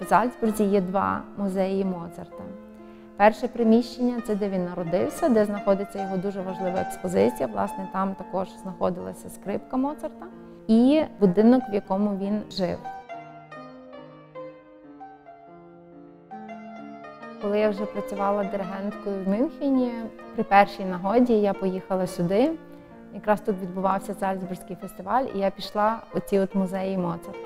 Зальцбурзі є два музеї Моцарта. Перше приміщення – це де він народився, де знаходиться його дуже важлива експозиція. Власне, там також знаходилася скрипка Моцарта і будинок, в якому він жив. Коли я вже працювала диригенткою в Мюнхені, при першій нагоді я поїхала сюди. Якраз тут відбувався Зальцбурзький фестиваль, і я пішла у ці музеї Моцарта.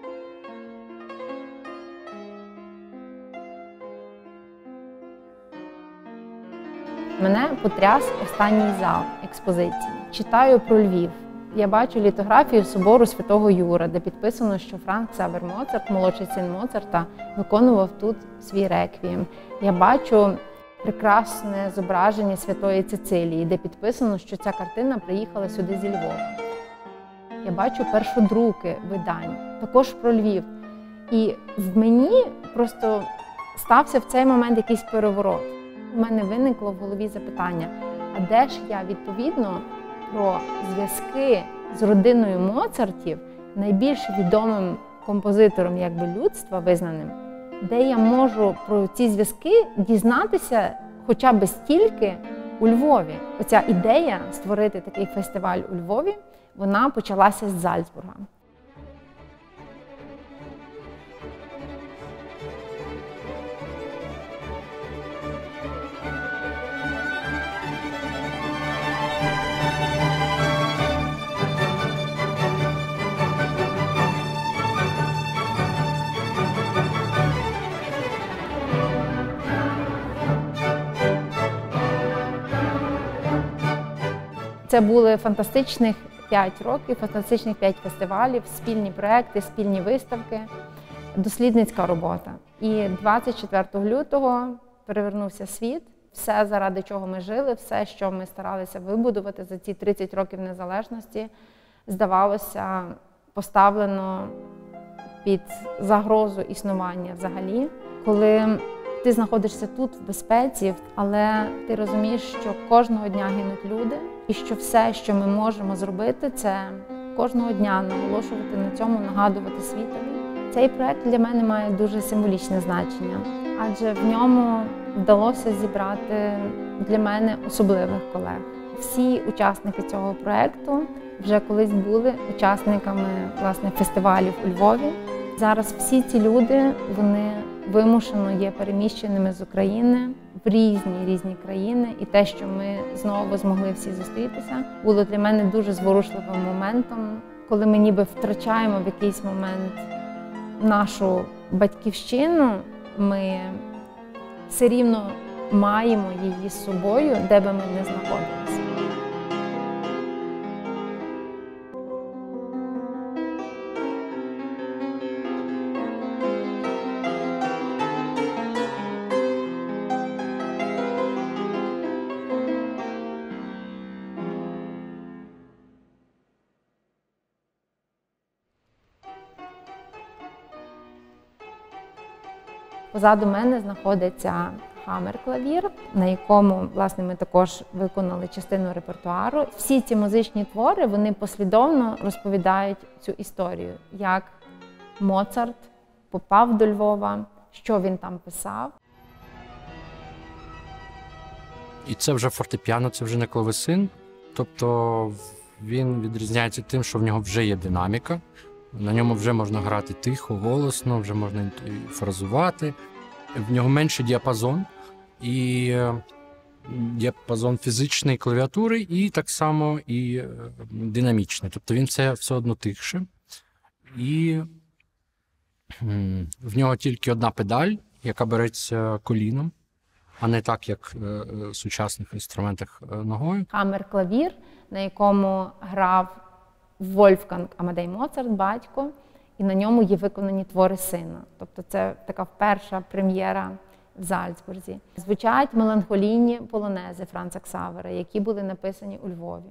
Мене потряс останній зал експозиції. Читаю про Львів. Я бачу літографію собору Святого Юра, де підписано, що Франц Ксавер Моцарт, молодший син Моцарта, виконував тут свій реквієм. Я бачу прекрасне зображення Святої Цицилії, де підписано, що ця картина приїхала сюди зі Львова. Я бачу першодруки видань, також про Львів. І в мені просто стався в цей момент якийсь переворот. У мене виникло в голові запитання, а де ж я відповідно про зв'язки з родиною Моцартів, найбільш відомим композитором людства визнаним, де я можу про ці зв'язки дізнатися хоча б стільки у Львові. Оця ідея створити такий фестиваль у Львові, вона почалася з Зальцбурга. Це були фантастичних 5 років, фантастичних 5 фестивалів, спільні проекти, спільні виставки, дослідницька робота. І 24 лютого перевернувся світ. Все, заради чого ми жили, все, що ми старалися вибудувати за ці 30 років незалежності, здавалося, поставлено під загрозу існування взагалі. Коли ти знаходишся тут в безпеці, але ти розумієш, що кожного дня гинуть люди, і що все, що ми можемо зробити, це кожного дня наголошувати на цьому, нагадувати світові. Цей проект для мене має дуже символічне значення, адже в ньому вдалося зібрати для мене особливих колег. Всі учасники цього проекту вже колись були учасниками, власне, фестивалів у Львові. Зараз всі ці люди, вони вимушено є переміщеними з України в різні країни. І те, що ми знову змогли всі зустрітися, було для мене дуже зворушливим моментом, коли ми ніби втрачаємо в якийсь момент нашу батьківщину, ми все рівно маємо її з собою, де би ми не знаходилися. Позаду мене знаходиться хаммер-клавір, на якому, власне, ми також виконали частину репертуару. Всі ці музичні твори, вони послідовно розповідають цю історію, як Моцарт попав до Львова, що він там писав. І це вже фортепіано, це вже не клавесин, тобто він відрізняється тим, що в нього вже є динаміка. На ньому вже можна грати тихо, голосно, вже можна фразувати. В нього менший діапазон, і діапазон фізичної клавіатури, і так само і динамічний. Тобто він все одно тихше. І в нього тільки одна педаль, яка береться коліном, а не так, як в сучасних інструментах ногою. Хаммер-клавір, на якому грав Вольфганг Амадей Моцарт, батько, і на ньому є виконані твори сина. Тобто це така перша прем'єра в Зальцбурзі. Звучать меланхолійні полонези Франца Ксавера, які були написані у Львові.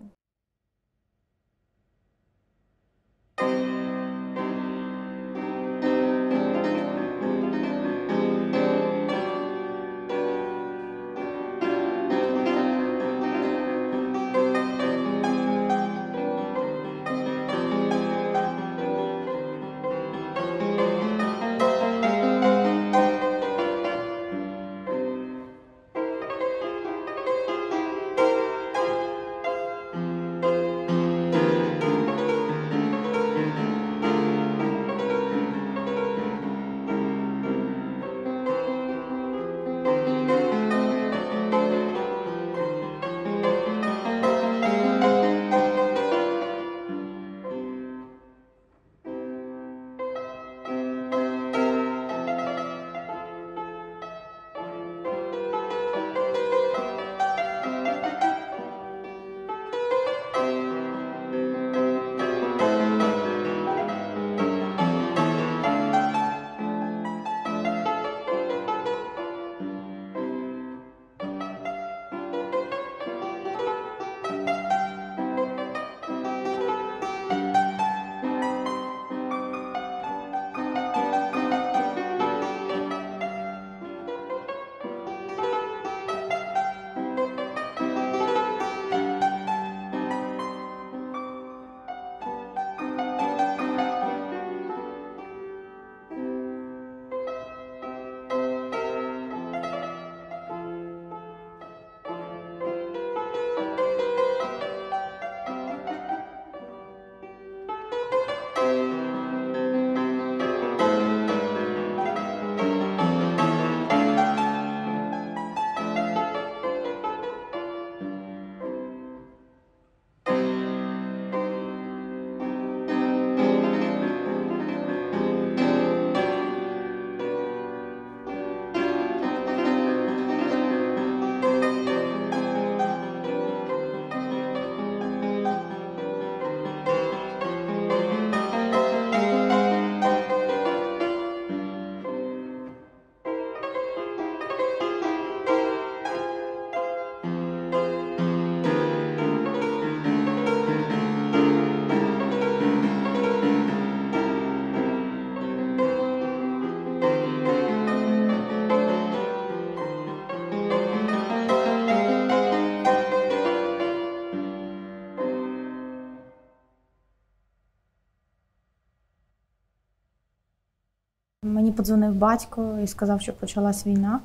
подзвонив батько і сказав, що почалась війна.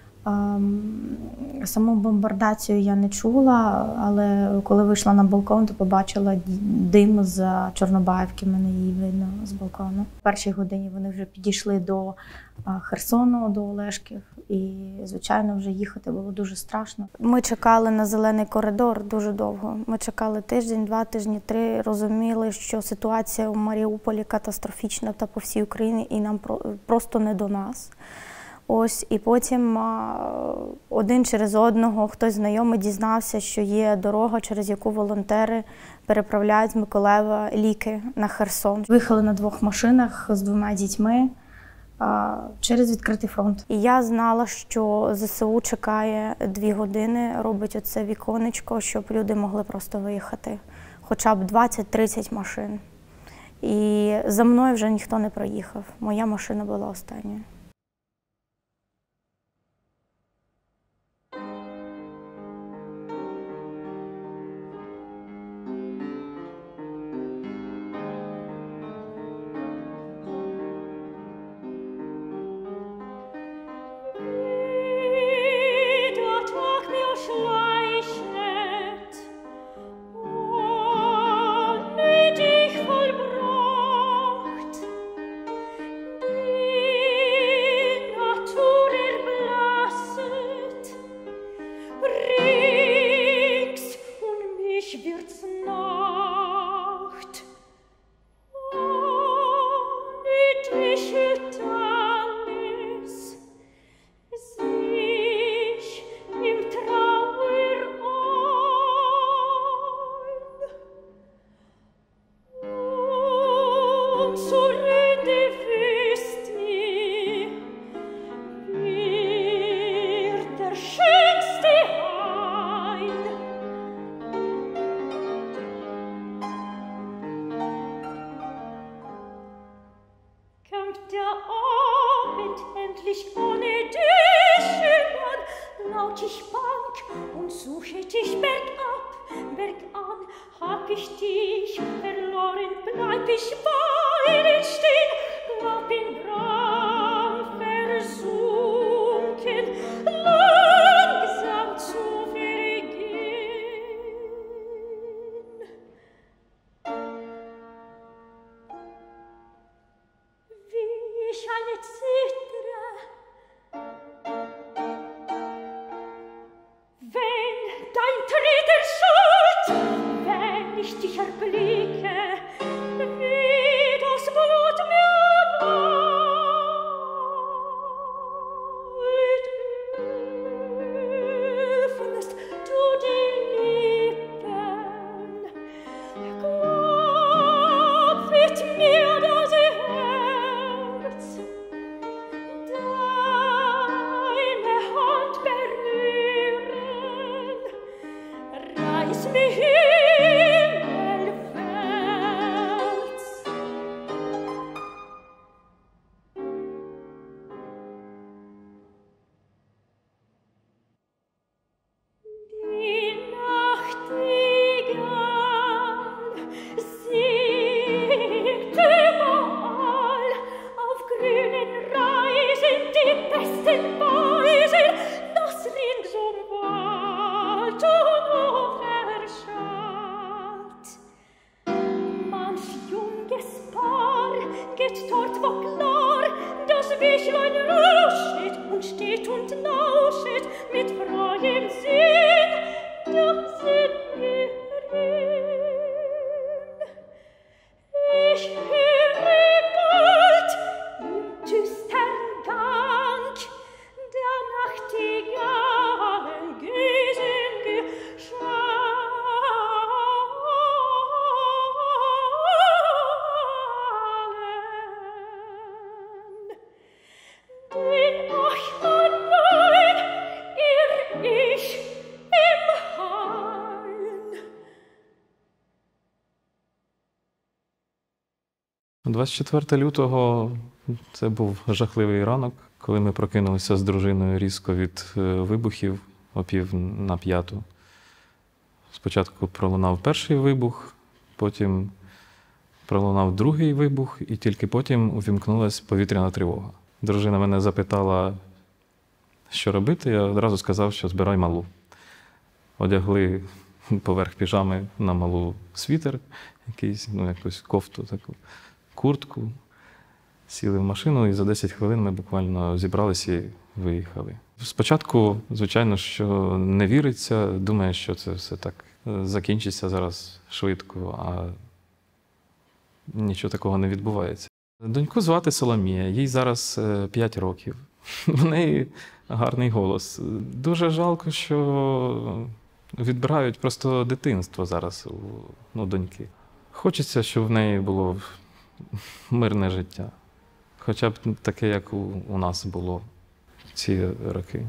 Саму бомбардацію я не чула, але коли вийшла на балкон, то побачила дим з Чорнобаївки, мене її видно з балкону. В першій годині вони вже підійшли до Херсону, до Олешків, і, звичайно, вже їхати було дуже страшно. Ми чекали на зелений коридор дуже довго. Ми чекали тиждень, 2 тижні, 3, розуміли, що ситуація у Маріуполі катастрофічна та по всій Україні, і нам просто не до нас. Ось, і потім один через одного хтось знайомий дізнався, що є дорога, через яку волонтери переправляють з Миколаєва ліки на Херсон. Виїхали на 2 машинах з 2 дітьми через відкритий фронт. І я знала, що ЗСУ чекає 2 години, робить оце віконечко, щоб люди могли просто виїхати. Хоча б 20-30 машин. І за мною вже ніхто не проїхав. Моя машина була останньою. – 24 лютого – це був жахливий ранок, коли ми прокинулися з дружиною різко від вибухів о 4:45. Спочатку пролунав перший вибух, потім пролунав другий вибух, і тільки потім увімкнулася повітряна тривога. дружина мене запитала, що робити, я одразу сказав, що збирай малу. Одягли поверх піжами на малу світер, якийсь, якусь кофту, таку, куртку. Сіли в машину і за 10 хвилин ми буквально зібралися і виїхали. Спочатку, звичайно, що не віриться, думає, що це все так закінчиться зараз швидко, а нічого такого не відбувається. Доньку звати Соломія, їй зараз 5 років. В неї гарний голос. Дуже жалко, що відбирають просто дитинство зараз у доньки. Хочеться, щоб в неї було мирне життя. Хоча б таке, як у нас було ці роки.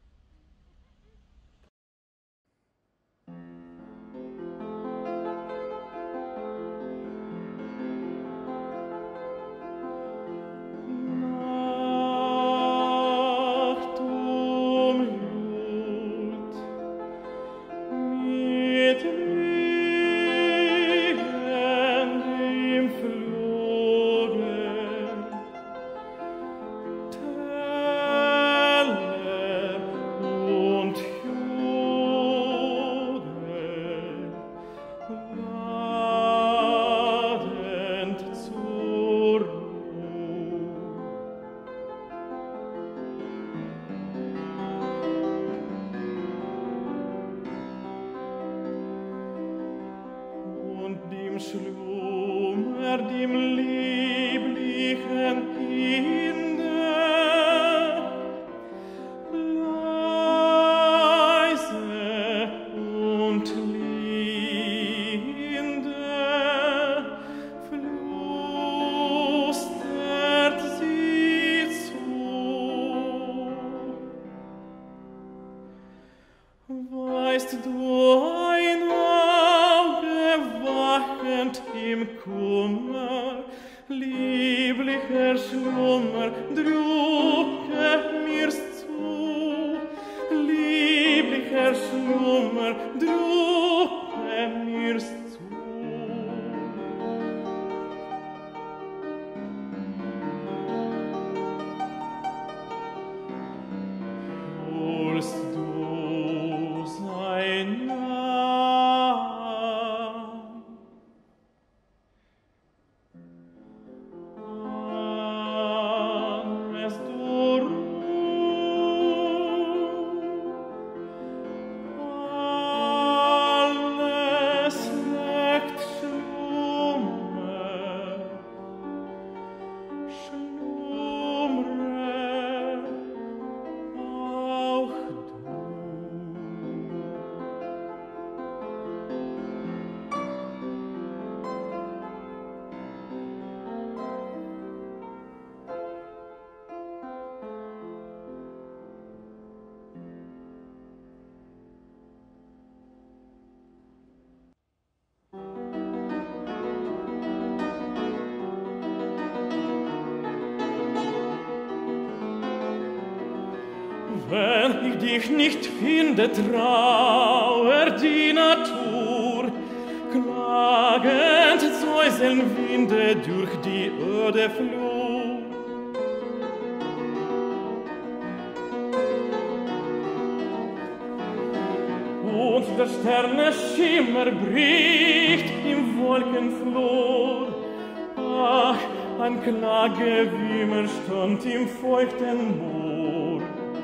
Schlummer dem lieblichen Kinde, leise und linde, flüstert sie zu. Weißt du, ein Auge wachend im Kummer, lieblicher Schlummer, drücke mir's zu. Lieblicher Schlummer, drücke mir's zu. Wollst du sein nah? Alles du alles neckt Schlummer, schlummre auch du. Wenn ich dich nicht finde, trauer die Natur, klagend säuseln Winde durch die öde Flur. Und der Sterne Schimmer bricht im Wolkenflor. Ach, ein Klagewimmer stand im feuchten Moor.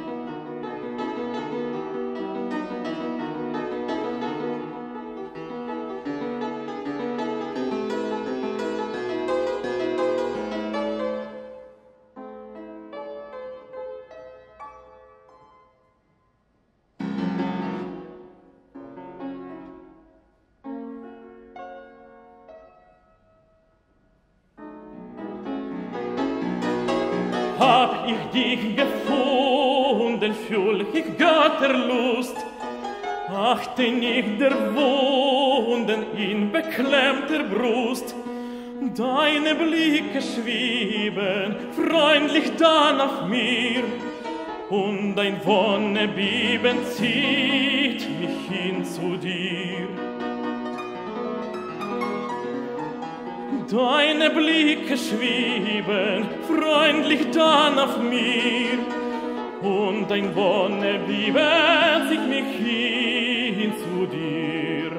Hab ich dich gefunden, fühl ich Götterlust, achte nicht der Wunden in beklemmter Brust. Deine Blicke schweben freundlich da nach mir, und ein Wonnebeben zieht mich hin zu dir. Deine Blicke schweben freundlich dann auf mir, und ein Wonne blieben sich mich hin zu dir.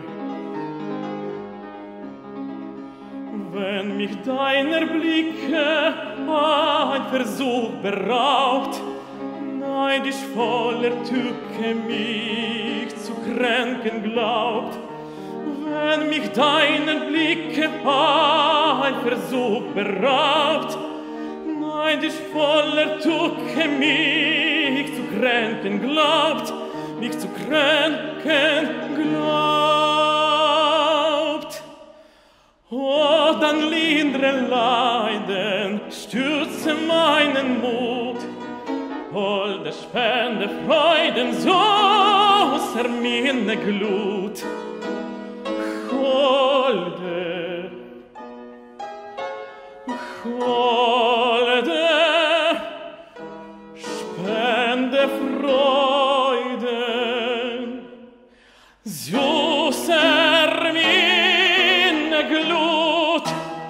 Wenn mich deiner Blicke ein Versuch beraubt, neidisch voller Tücke mich zu kränken glaubt, wenn mich deiner Blicke ein Versuch beraubt, neidisch voller Tücke mich zu kränken glaubt, mich zu kränken glaubt. Oh, dann lindre Leiden, stürze meinen Mut, holde spende Freuden, so außer meine Glut. Holde, holde, spende Freuden, süßer meine Glut.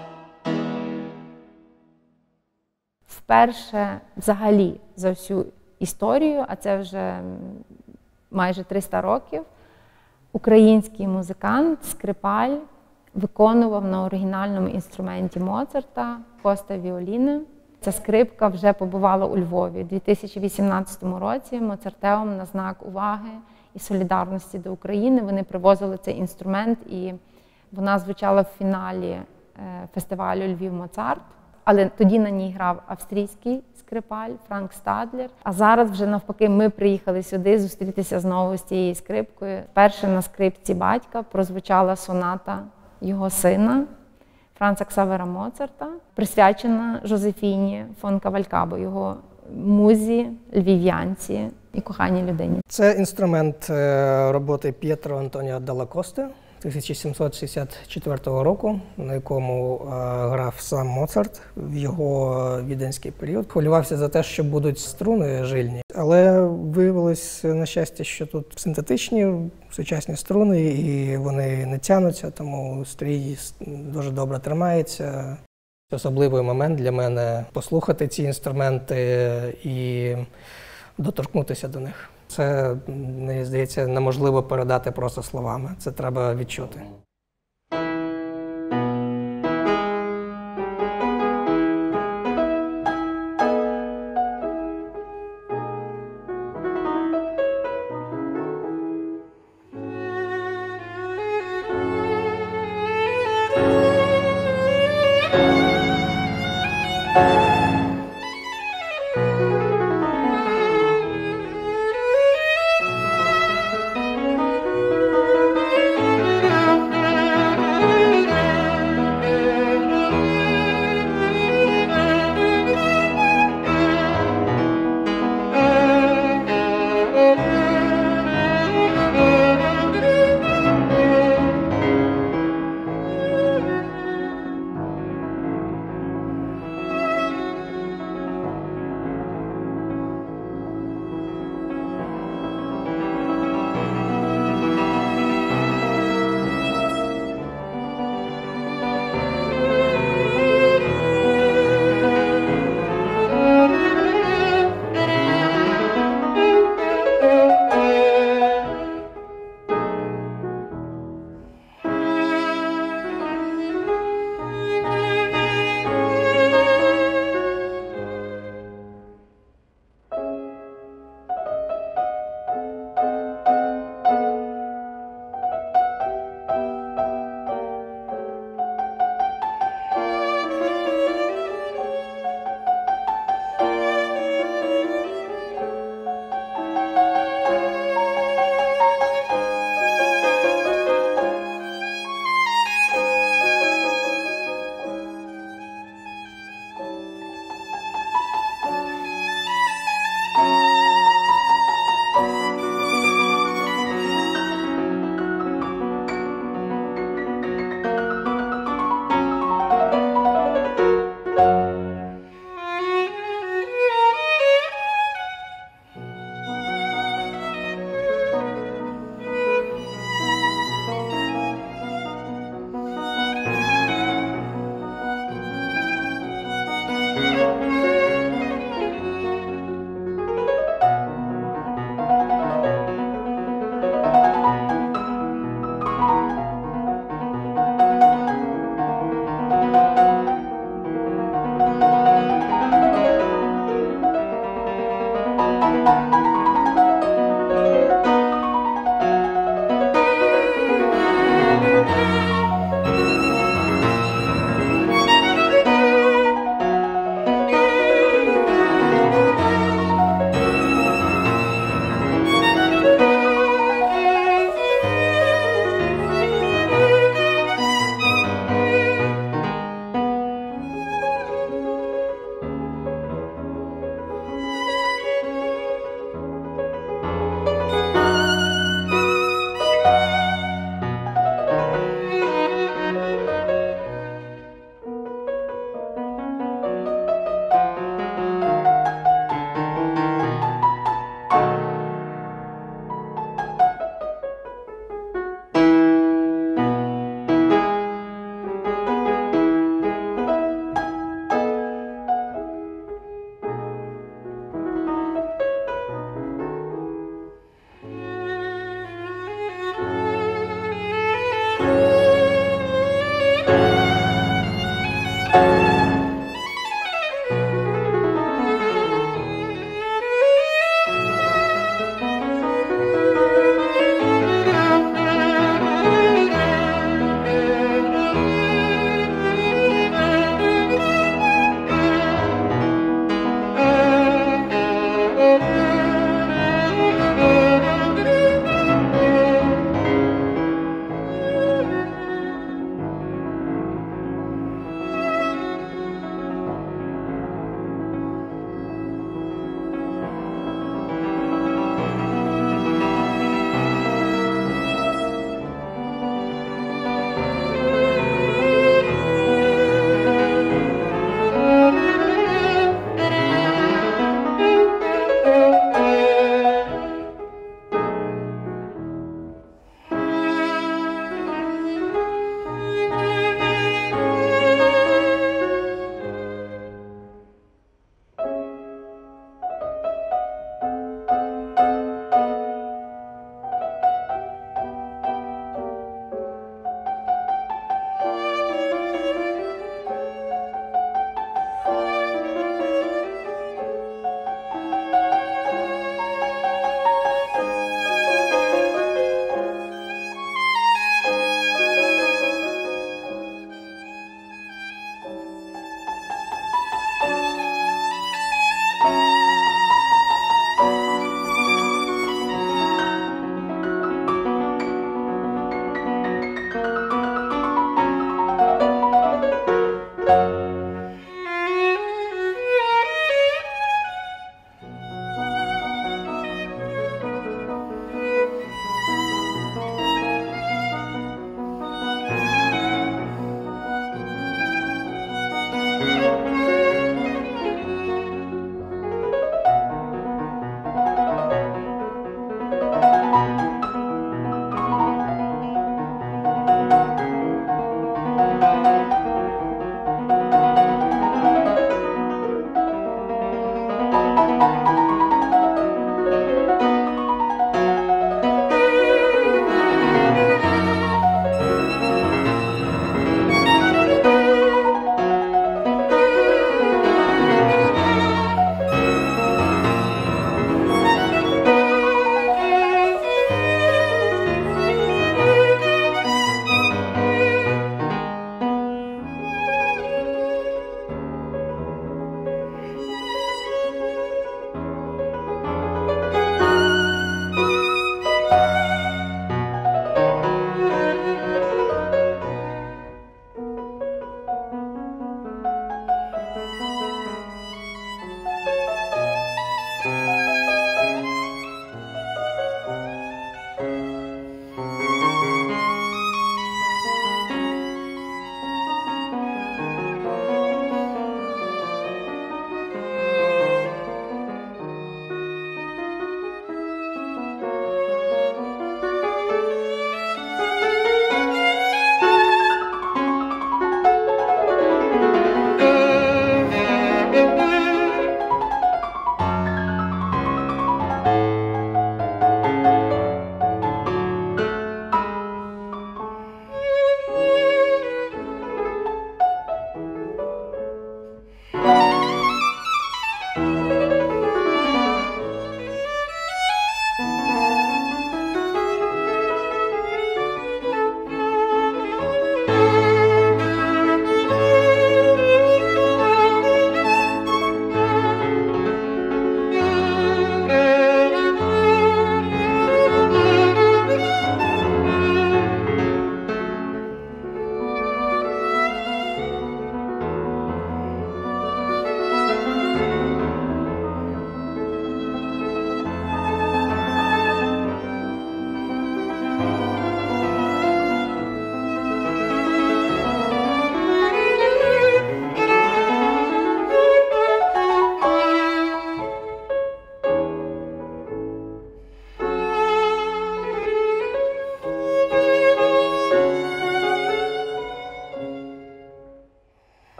Вперше взагалі за всю історію, а це вже майже 300 років, український музикант, скрипаль, виконував на оригінальному інструменті Моцарта Коста Віоліне. Ця скрипка вже побувала у Львові. У 2018 році Моцартеум на знак уваги і солідарності до України вони привозили цей інструмент, і вона звучала в фіналі фестивалю «Львів Моцарт». Але тоді на ній грав австрійський скрипаль Франк Стадлер. А зараз вже навпаки ми приїхали сюди зустрітися знову з цією скрипкою. Перше на скрипці батька прозвучала соната його сина Франца Ксавера Моцарта, присвячена Жозефіні фон Кавалькабо, його музі, львів'янці і коханій людині. Це інструмент роботи П'єтро Антоніо делла Косте 1764 року, на якому грав сам Моцарт в його віденський період. Хвилювався за те, що будуть струни жильні, але виявилось, на щастя, що тут синтетичні, сучасні струни, і вони не тянуться, тому стрій дуже добре тримається. Особливий момент для мене – послухати ці інструменти і доторкнутися до них. Це, мені здається, неможливо передати просто словами. Це треба відчути.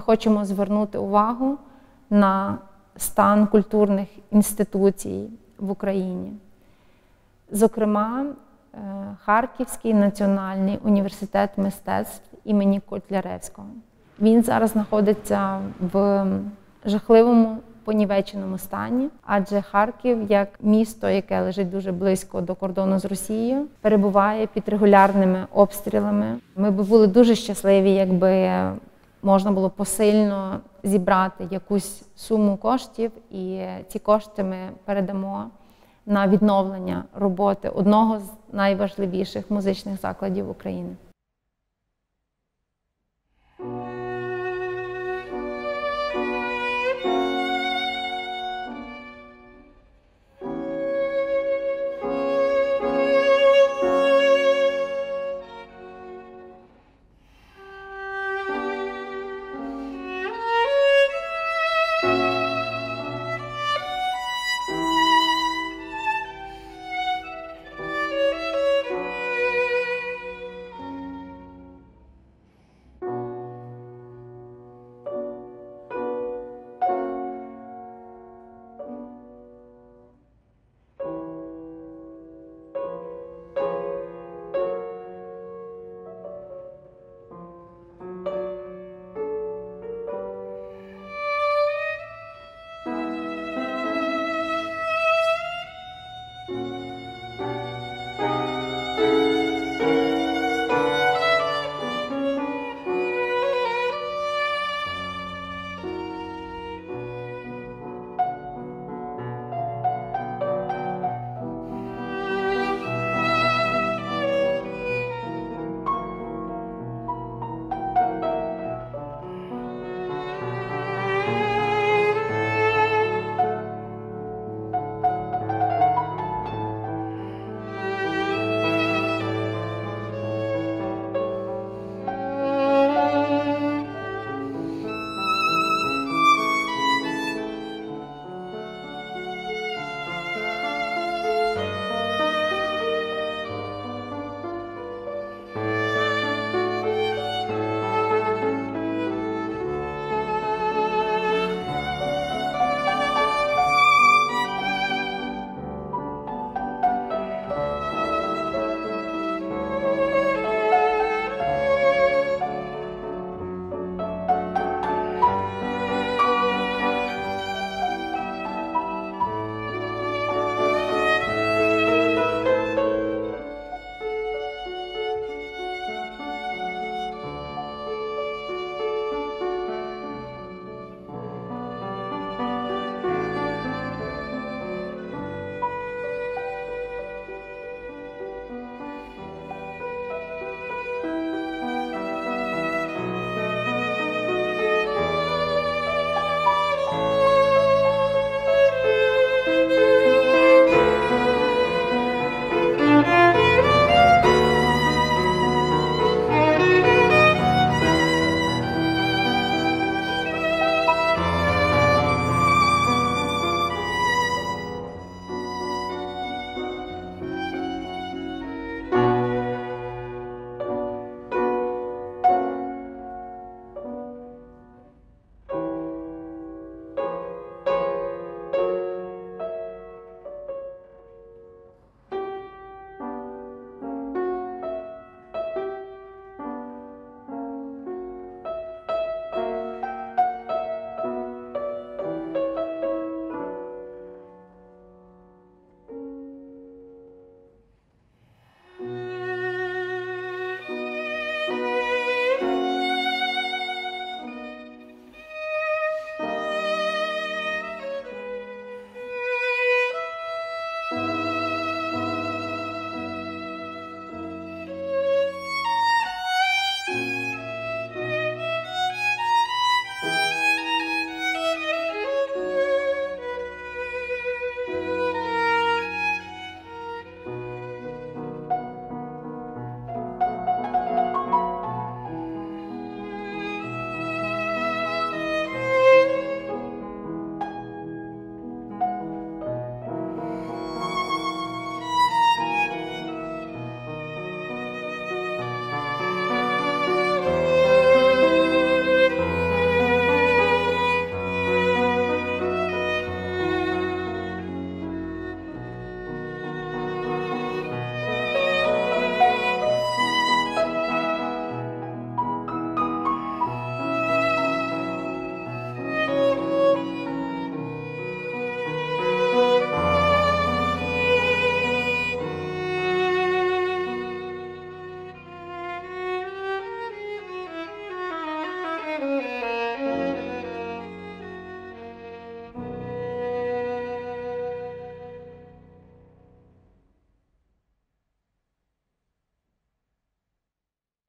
хочемо звернути увагу на стан культурних інституцій в Україні. Зокрема, Харківський національний університет мистецтв імені Котляревського. Він зараз знаходиться в жахливому понівеченому стані, адже Харків, як місто, яке лежить дуже близько до кордону з Росією, перебуває під регулярними обстрілами. Ми б були дуже щасливі, якби можна було посильно зібрати якусь суму коштів, і ці кошти ми передамо на відновлення роботи одного з найважливіших музичних закладів України.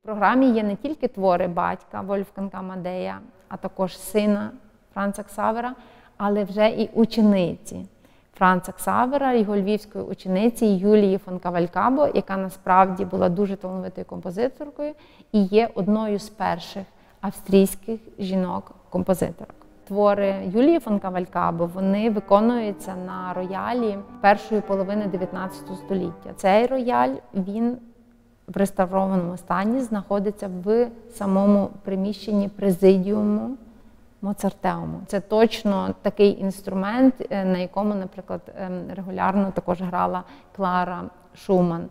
програмі є не тільки твори батька Вольфганга Амадея, а також сина Франца Ксавера, але вже і учениці Франца Ксавера, його львівської учениці Юлії фон Кавалькабо, яка насправді була дуже талановитою композиторкою і є одною з перших австрійських жінок-композиторок. Твори Юлії фон Кавалькабо, вони виконуються на роялі першої половини 19 століття. Цей рояль, він в реставрованому стані знаходиться в самому приміщенні президіуму Моцартеуму. Це точно такий інструмент, на якому, наприклад, регулярно також грала Клара Шуман.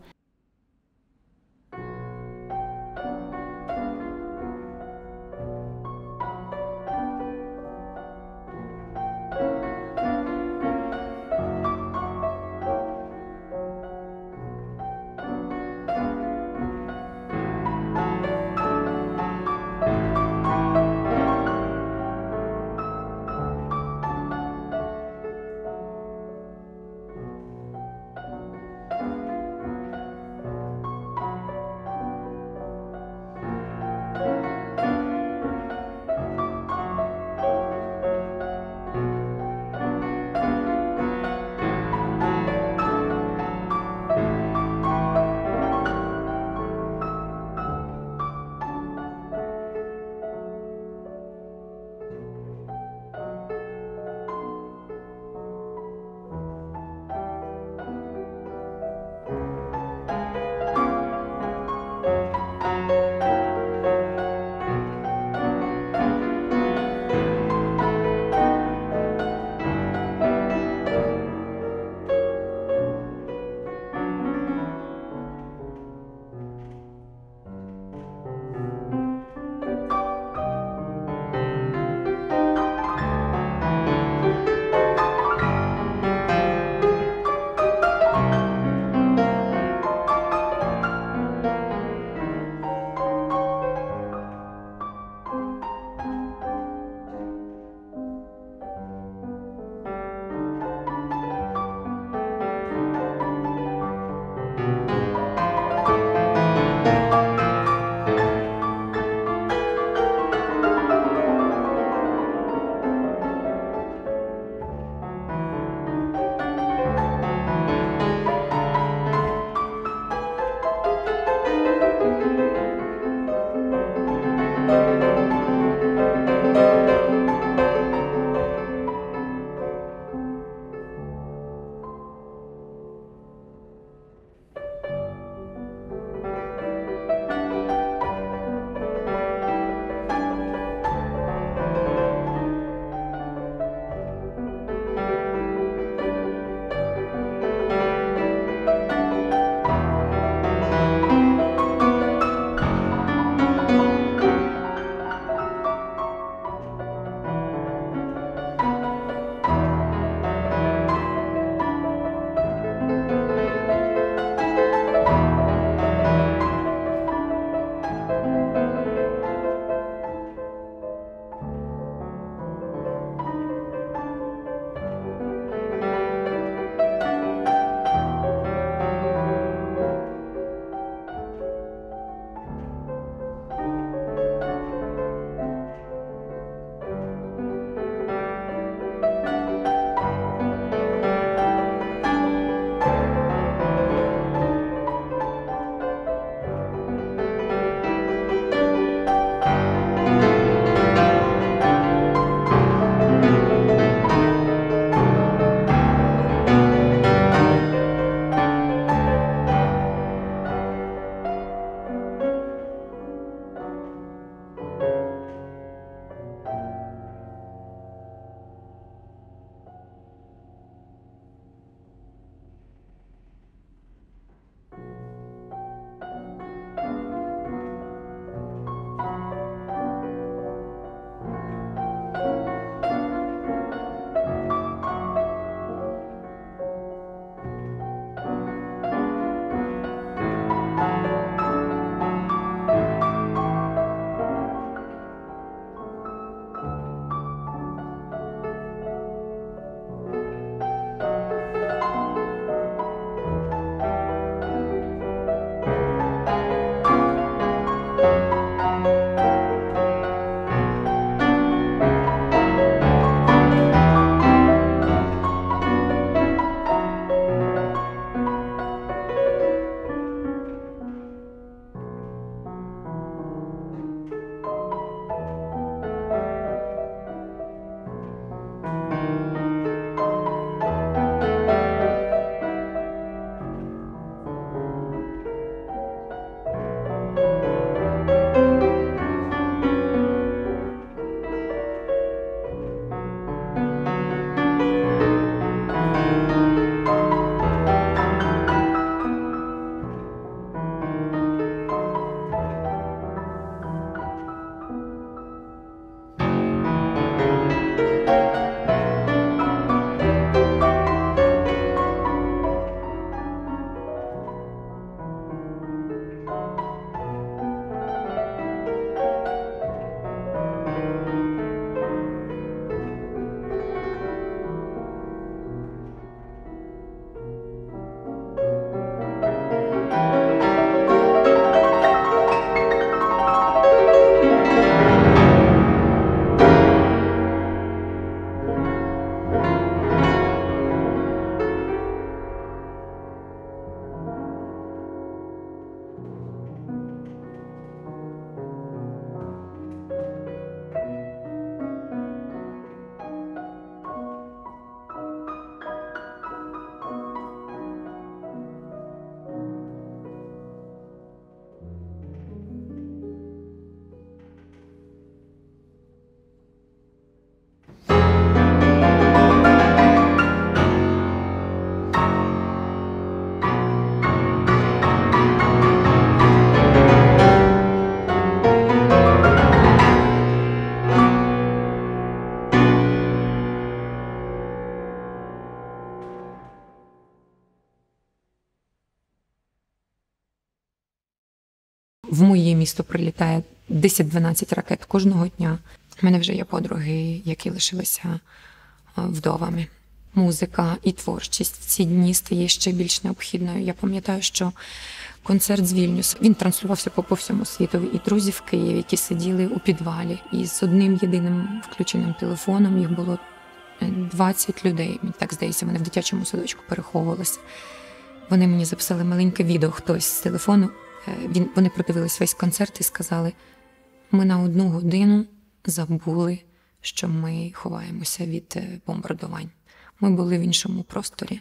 В моє місто прилітає 10-12 ракет кожного дня. У мене вже є подруги, які лишилися вдовами. Музика і творчість в ці дні стає ще більш необхідною. Я пам'ятаю, що концерт з Вільнюса, він транслювався по всьому світу. І друзі в Києві, які сиділи у підвалі, і з одним єдиним включеним телефоном їх було 20 людей. Мені так здається, вони в дитячому садочку переховувалися. Вони мені записали маленьке відео, хтось з телефону. Вони продивились весь концерт і сказали, ми на 1 годину забули, що ми ховаємося від бомбардувань. Ми були в іншому просторі.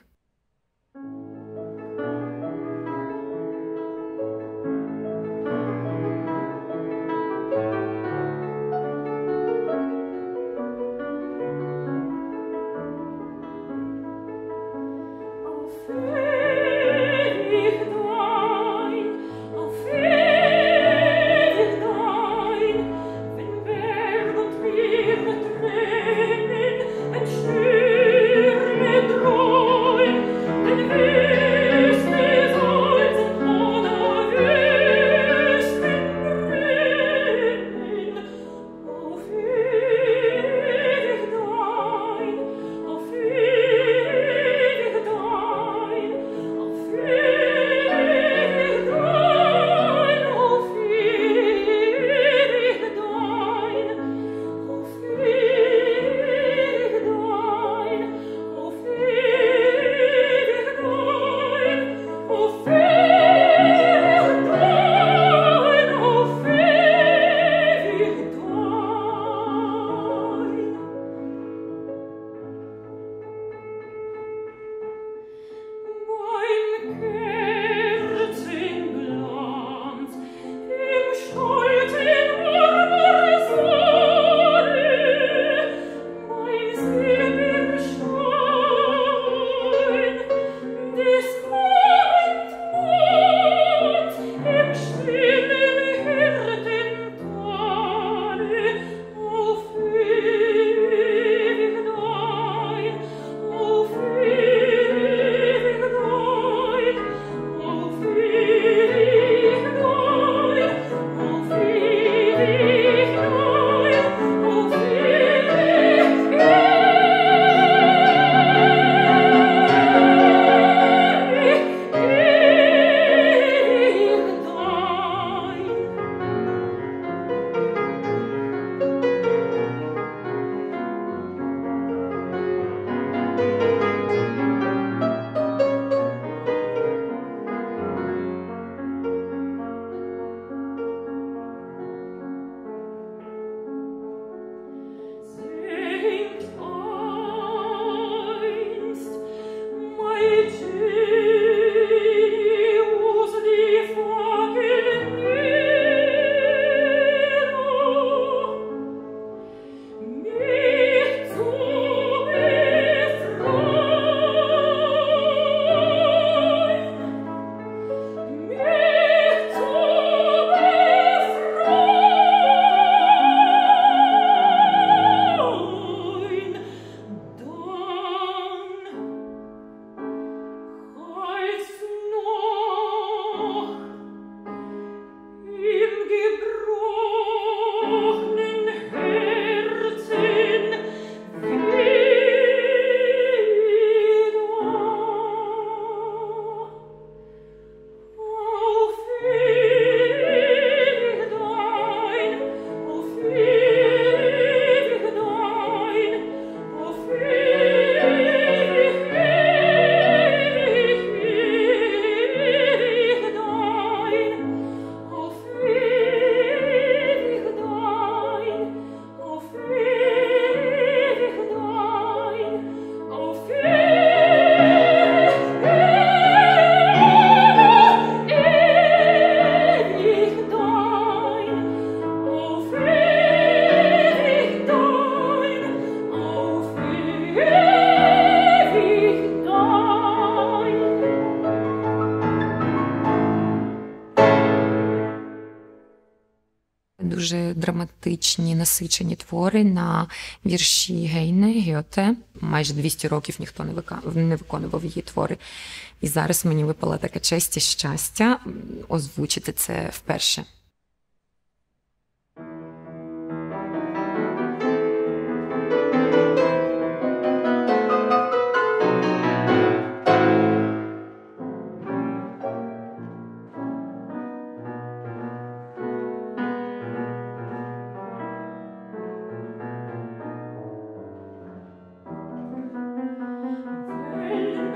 дуже драматичні, насичені твори на вірші Гейне, Гьоте. Майже 200 років ніхто не виконував її твори. І зараз мені випала така честь і щастя озвучити це вперше.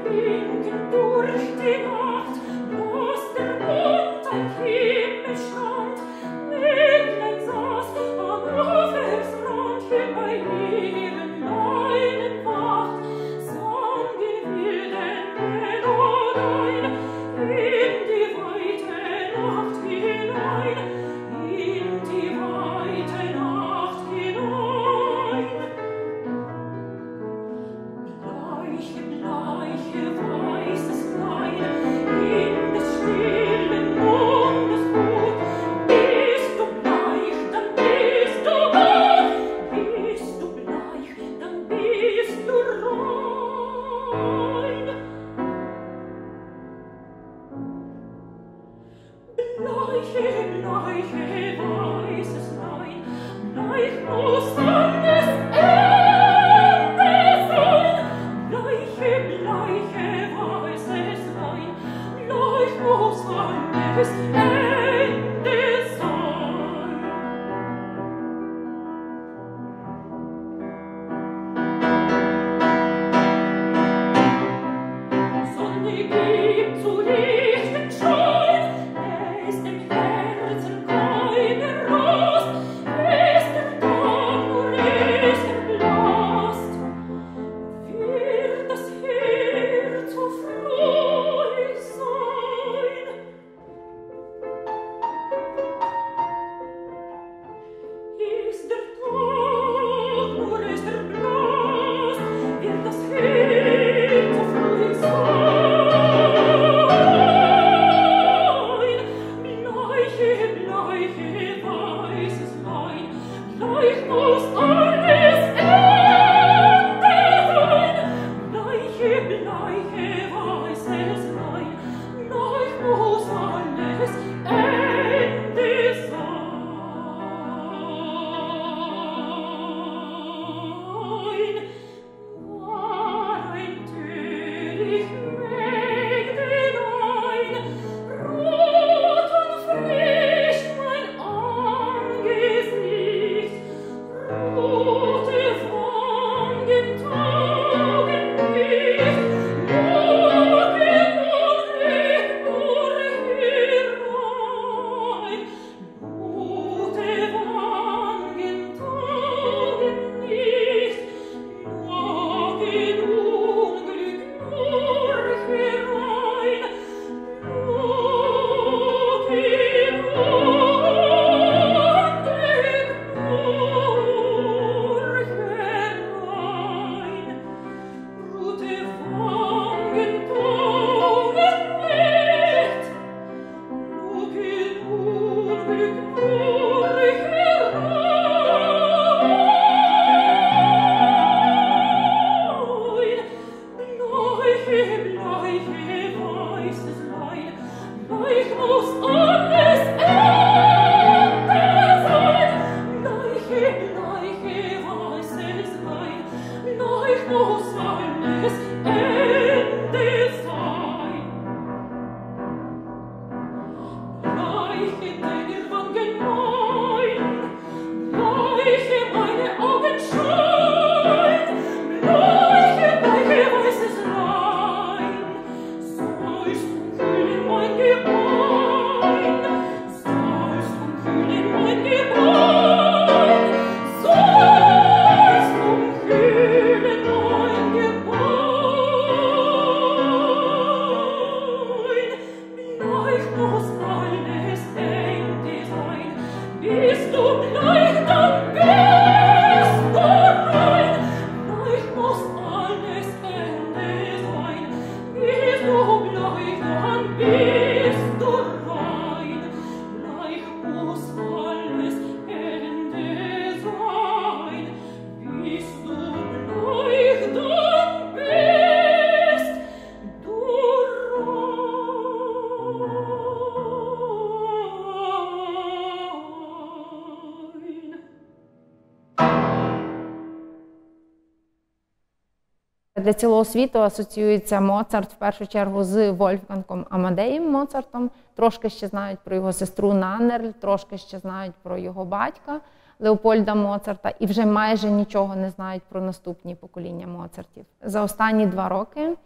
Для цілого світу асоціюється Моцарт в першу чергу з Вольфгангом Амадеєм Моцартом. Трошки ще знають про його сестру Наннерль, трошки ще знають про його батька Леопольда Моцарта і вже майже нічого не знають про наступні покоління Моцартів. За останні 2 роки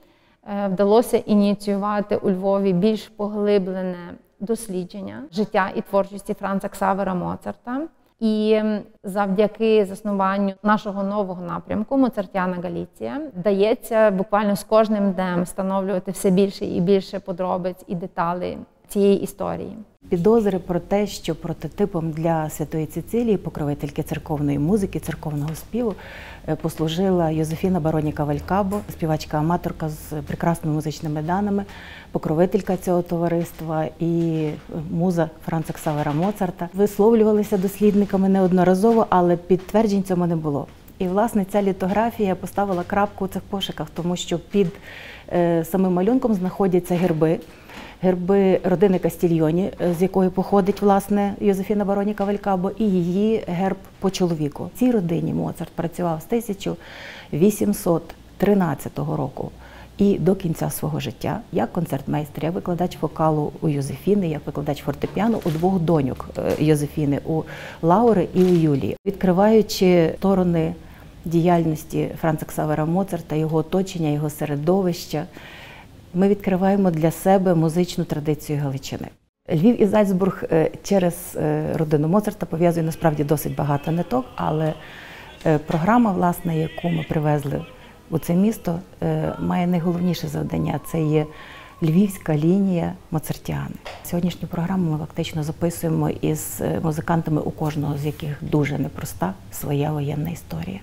вдалося ініціювати у Львові більш поглиблене дослідження життя і творчості Франца Ксавера Моцарта. І завдяки заснуванню нашого нового напрямку «Моцартіана Галіція» вдається буквально з кожним днем встановлювати все більше і більше подробиць і деталей цієї історії. Підозри про те, що прототипом для Святої Цицилії, покровительки церковної музики, церковного співу, послужила Йозефіна Бароніка Валькабо, співачка-аматорка з прекрасними музичними даними, покровителька цього товариства і муза Франца Ксавера Моцарта. Висловлювалися дослідниками неодноразово, але підтверджень цьому не було. І, власне, ця літографія поставила крапку у цих пошуках, тому що під самим малюнком знаходяться герби. Герби родини Кастільйоні, з якої походить, власне, Йозефіна Бароніка Валькабо, і її герб по чоловіку. В цій родині Моцарт працював з 1813 року і до кінця свого життя як концертмейстер, як викладач вокалу у Йозефіни, як викладач фортепіано у двох доньок Йозефіни, у Лаури і у Юлії. Відкриваючи сторони діяльності Франца Ксавера Моцарта, його оточення, його середовища, ми відкриваємо для себе музичну традицію Галичини. Львів і Зальцбург через родину Моцарта пов'язує насправді досить багато ниток, але програма, власне, яку ми привезли у це місто, має найголовніше завдання – це є львівська лінія Моцартіани. Сьогоднішню програму ми фактично записуємо із музикантами, у кожного з яких дуже непроста своя воєнна історія.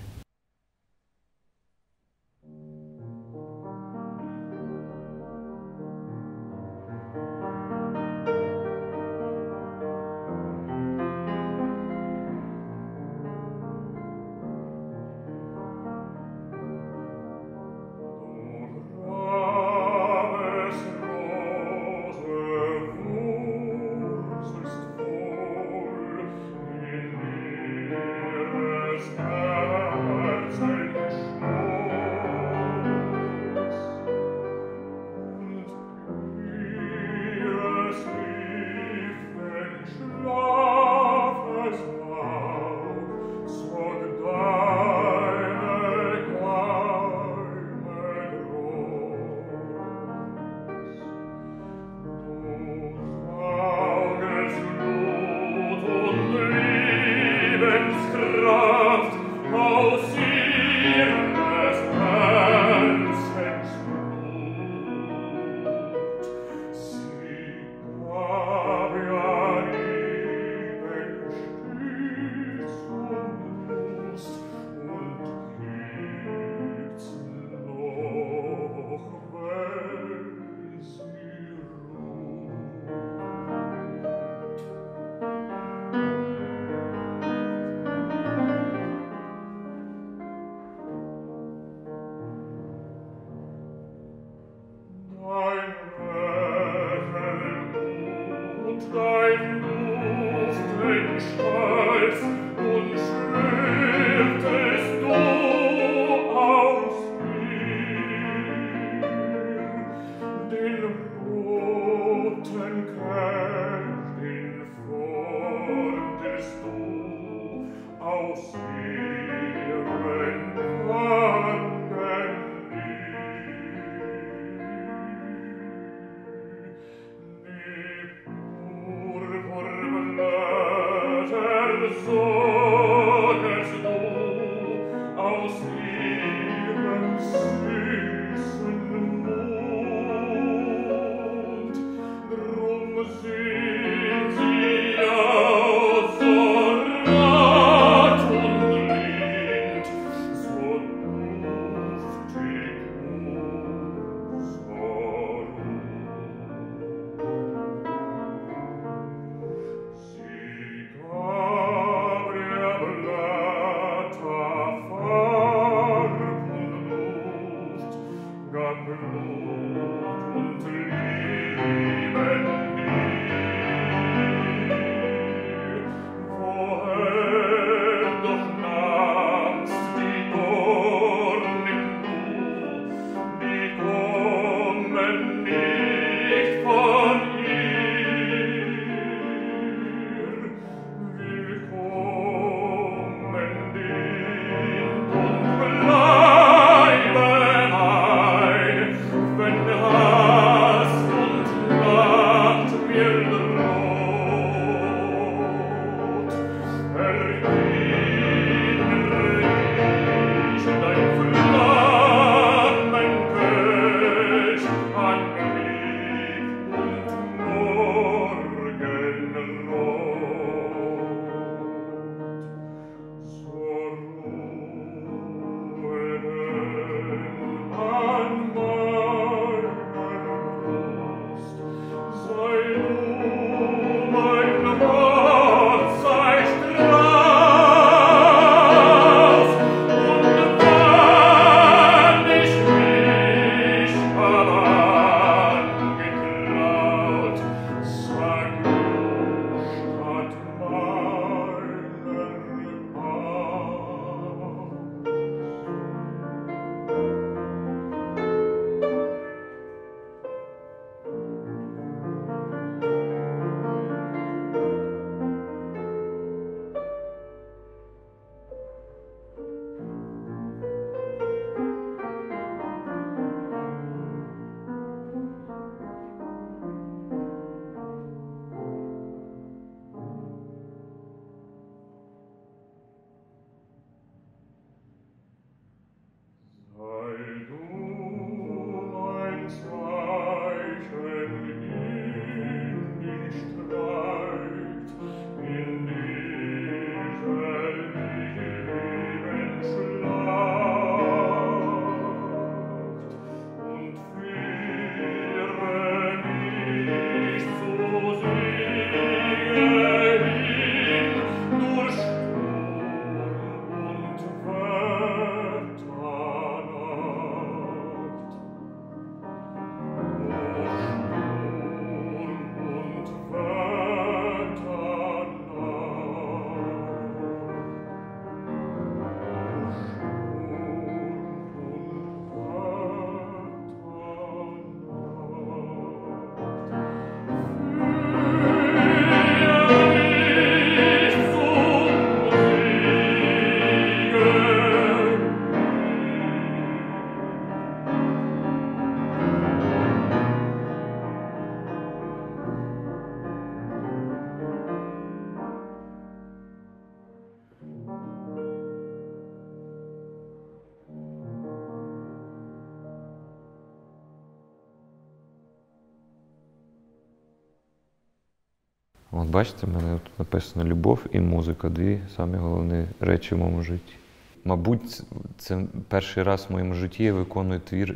От бачите, в мене тут написано «Любов і музика» – дві самі головні речі в моєму житті. Мабуть, це перший раз в моєму житті я виконую твір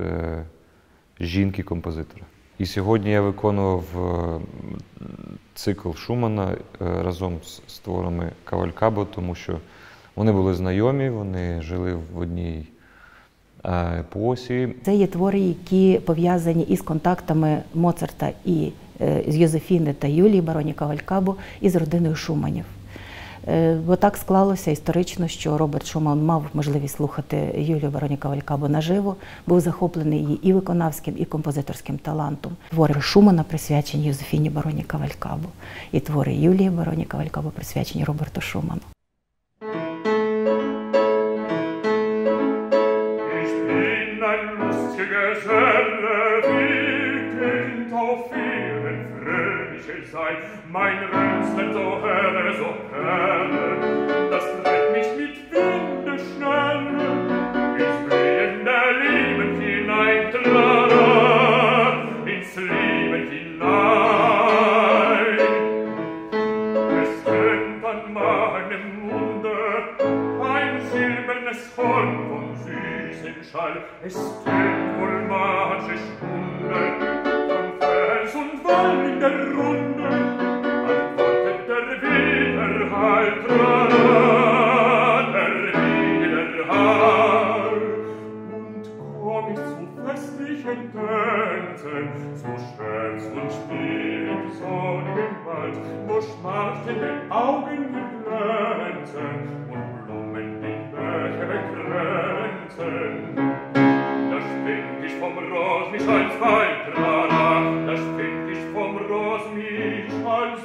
жінки-композитора. І сьогодні я виконував цикл Шумана разом з творами Кавалькабо, тому що вони були знайомі, вони жили в одній епосі. Це є твори, які пов'язані із контактами Моцарта і з Йозефіни та Юлії бароні Кавалькабо і з родиною Шуманів. Бо так склалося історично, що Роберт Шуман мав можливість слухати Юлію бароні Кавалькабо наживо, був захоплений її і виконавським, і композиторським талантом. Твори Шумана присвячені Йозефіні бароні Кавалькабо, і твори Юлії бароні Кавалькабо присвячені Роберту Шуману. Mein Rüsten so helle, das treibt mich mit Winde schnell ins Wehen der Lieben hinein, ins Leben hinein. Es tönt an meinem Munde ein silbernes Horn vom süßen Schall, es tönt wohl manche Stunde von Fels und Wall in der Runde. Und komm ich zu festlichen Tänzen, zu Scherz und Spiel im sonnigen Wald, wo Schmach in den Augen glänzen und Blumen die Bäche bekränzen. Da spinnt ich vom Ros mich als Weib, da spinnt ich vom Ros mich als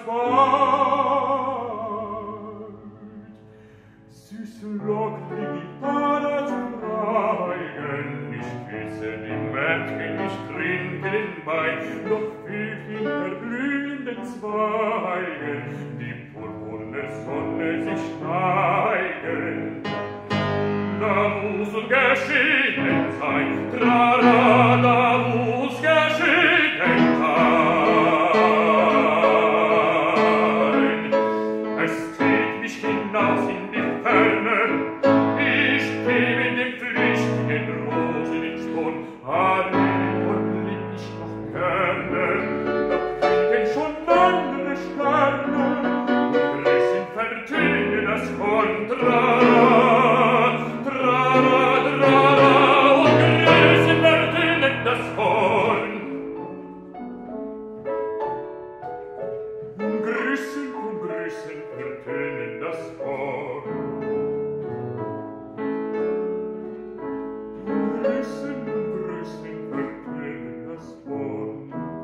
Weib. Süß lockt die Gitarre zu reigen, ich küsse die Mädchen hellen Mai, noch fehlt hinter blühenden Zweigen die purpurne Sonne sich steigen. Da muss und geschehen sein, trara, da muss geschehen sein. Es zieht mich hinaus in die Ferne, ich gebe in dem flüchtigen Rosensporn, Aurelion lieb ich noch gerne, doch fliegen schon andere Sterne, und Grüßen vertönen das Horn, trara, trara, trara, und Grüßen vertönen das Horn. Grüßen vertönen das Horn. Grüßen vertönen das Horn.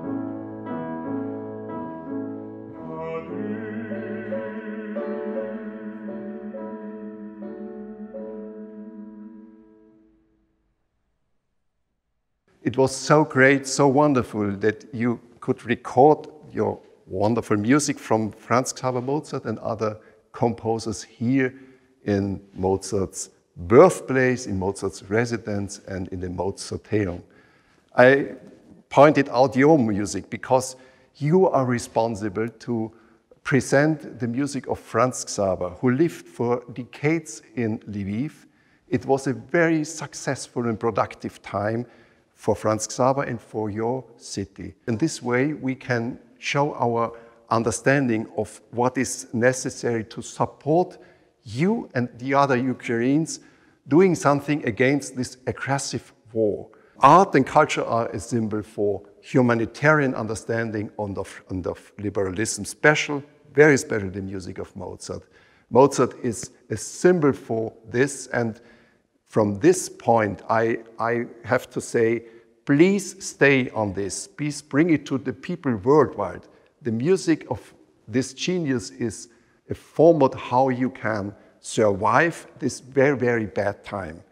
It was so great, so wonderful that you could record your wonderful music from Franz Xaver Mozart and other composers here in Mozart's birthplace, in Mozart's residence, and in the Mozarteum. I pointed out your music because you are responsible to present the music of Franz Xaver, who lived for decades in Lviv. It was a very successful and productive time for Franz Xaver and for your city. In this way, we can show our understanding of what is necessary to support you and the other Ukrainians doing something against this aggressive war. Art and culture are a symbol for humanitarian understanding and of liberalism, very special the music of Mozart. Mozart is a symbol for this, and from this point, I have to say, please stay on this. Please bring it to the people worldwide. The music of this genius is a format how you can survive this very, very bad time.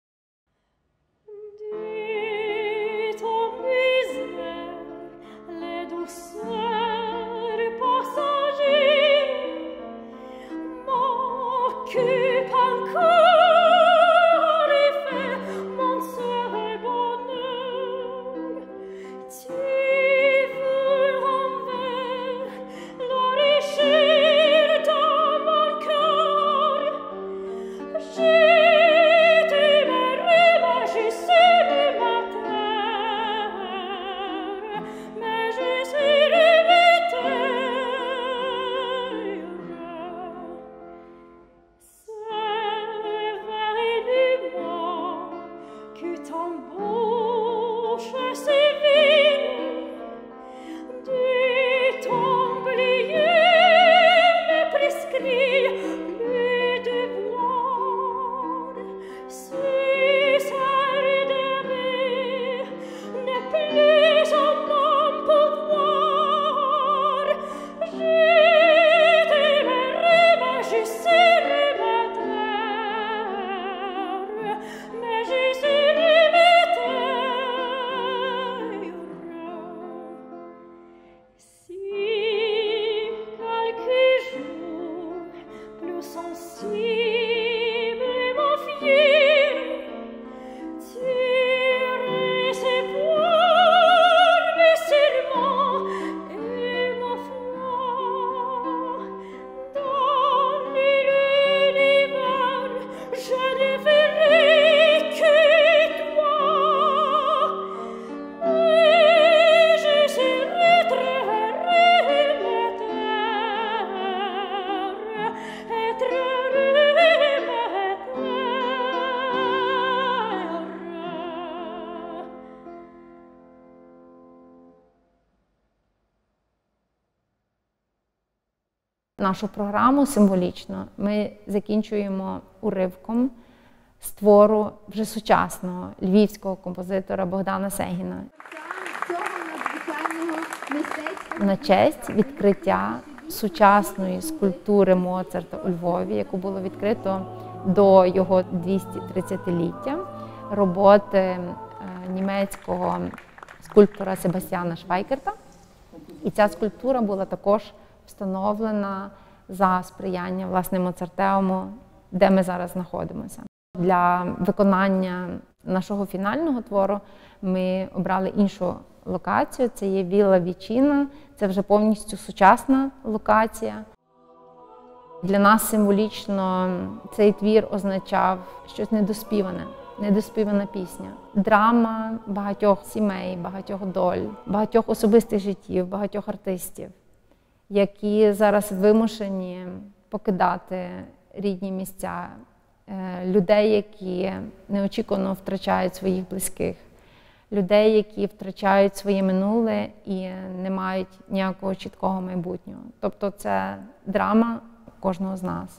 Нашу програму символічно ми закінчуємо уривком з твору вже сучасного львівського композитора Богдана Сегіна. На честь відкриття сучасної скульптури Моцарта у Львові, яку було відкрито до його 230-ліття, роботи німецького скульптора Себастьяна Швайкерта. І ця скульптура була також встановлена за сприяння, власне, Моцартеуму, де ми зараз знаходимося. Для виконання нашого фінального твору ми обрали іншу локацію. Це є Вілла Вічіна, це вже повністю сучасна локація. Для нас символічно цей твір означав щось недоспіване, недоспівана пісня. Драма багатьох сімей, багатьох доль, багатьох особистих життів, багатьох артистів, які зараз вимушені покидати рідні місця, людей, які неочікувано втрачають своїх близьких, людей, які втрачають своє минуле і не мають ніякого чіткого майбутнього. Тобто це драма кожного з нас.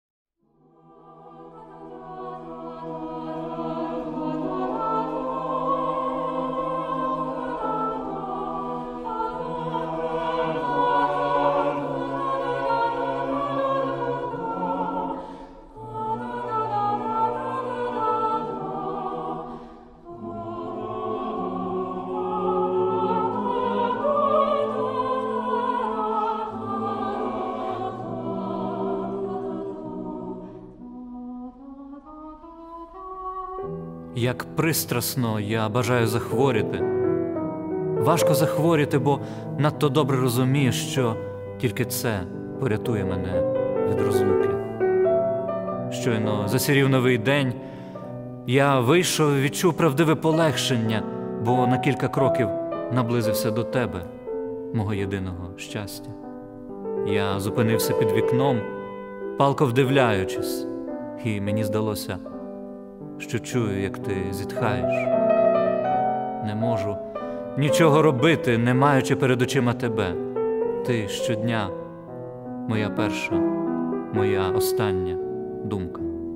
Як пристрасно я бажаю захворіти. Важко захворіти, бо надто добре розумію, що тільки це порятує мене від розлуки. Щойно засірів новий день, я вийшов і відчув правдиве полегшення, бо на кілька кроків наблизився до тебе, мого єдиного щастя. Я зупинився під вікном, палко вдивляючись, і мені здалося, що чую, як ти зітхаєш. Не можу нічого робити, не маючи перед очима тебе. Ти щодня моя перша, моя остання думка.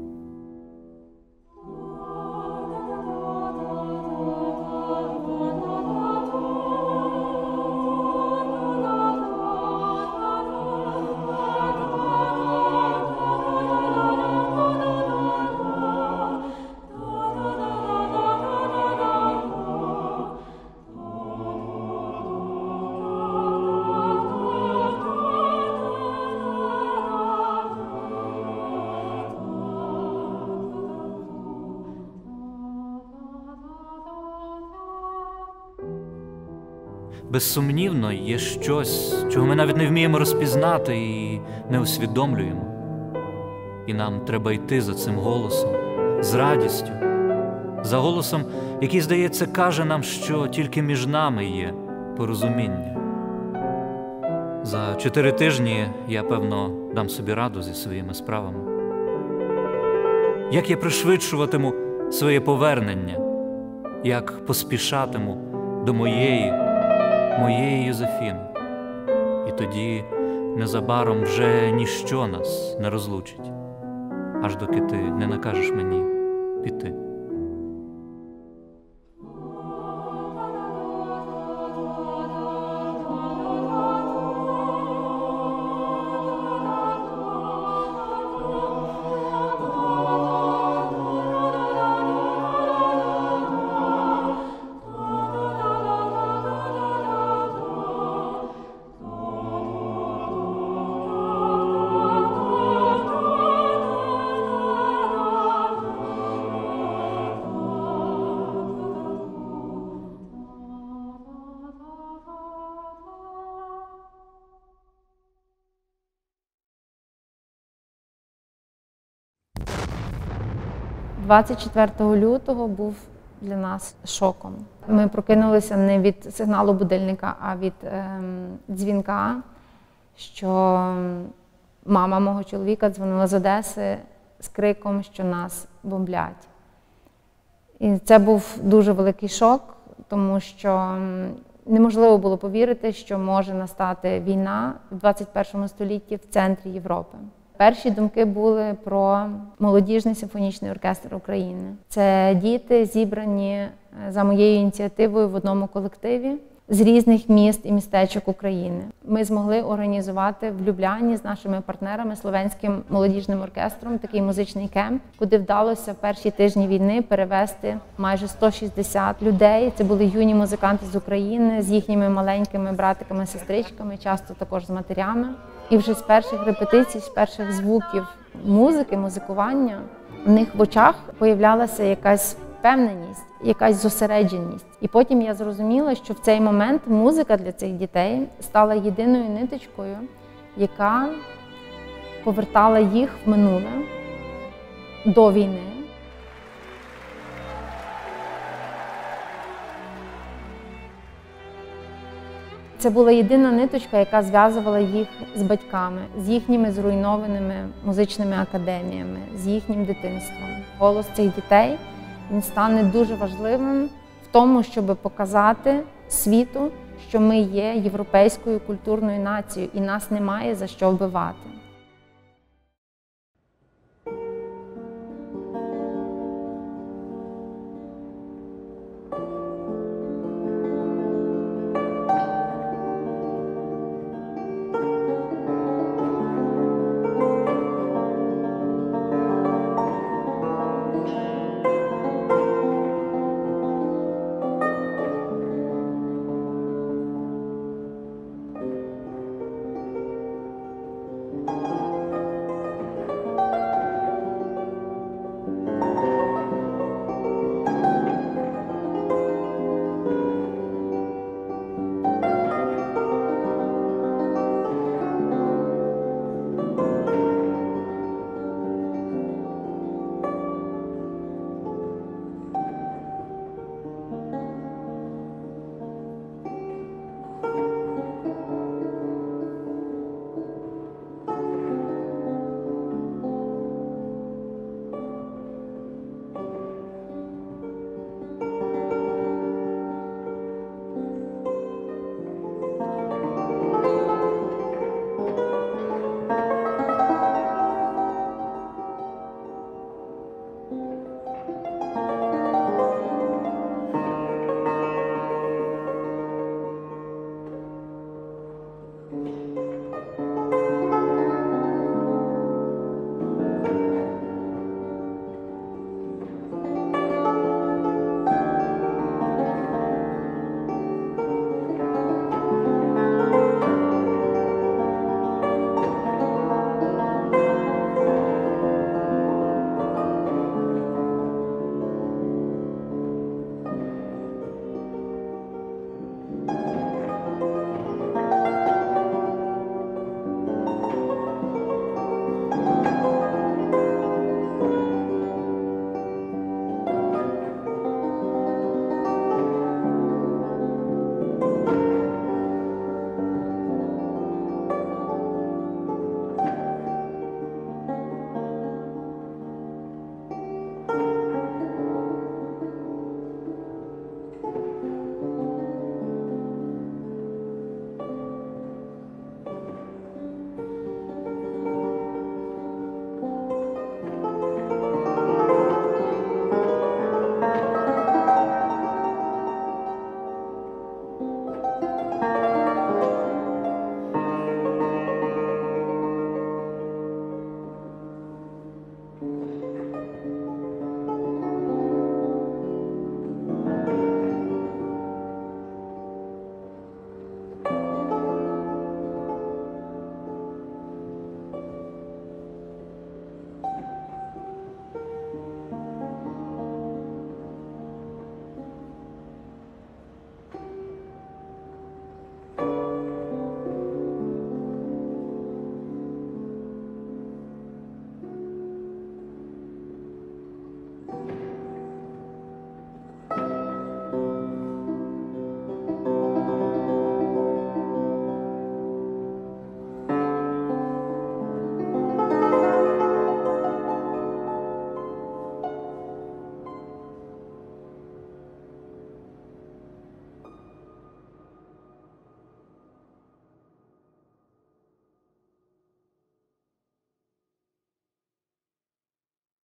Безсумнівно, є щось, чого ми навіть не вміємо розпізнати і не усвідомлюємо. І нам треба йти за цим голосом, з радістю, за голосом, який, здається, каже нам, що тільки між нами є порозуміння. За 4 тижні я, певно, дам собі раду зі своїми справами. Як я пришвидшуватиму своє повернення, як поспішатиму до моєї Йозефіни. І тоді незабаром вже ніщо нас не розлучить, аж доки ти не накажеш мені піти. – 24 лютого був для нас шоком. Ми прокинулися не від сигналу будильника, а від дзвінка, що мама мого чоловіка дзвонила з Одеси з криком, що нас бомблять. І це був дуже великий шок, тому що неможливо було повірити, що може настати війна в 21 столітті в центрі Європи. Перші думки були про молодіжний симфонічний оркестр України. Це діти, зібрані за моєю ініціативою в одному колективі. з різних міст і містечок України. Ми змогли організувати в Любляні з нашими партнерами Словенським молодіжним оркестром такий музичний кемп, куди вдалося в перші тижні війни перевезти майже 160 людей. Це були юні музиканти з України, з їхніми маленькими братиками, сестричками, часто також з матерями. І вже з перших репетицій, з перших звуків музики, музикування, в них в очах появлялася якась впевненість, якась зосередженість. І потім я зрозуміла, що в цей момент музика для цих дітей стала єдиною ниточкою, яка повертала їх в минуле, до війни. Це була єдина ниточка, яка зв'язувала їх з батьками, з їхніми зруйнованими музичними академіями, з їхнім дитинством. Голос цих дітей, він стане дуже важливим в тому, щоб показати світу, що ми є європейською культурною нацією і нас немає за що вбивати.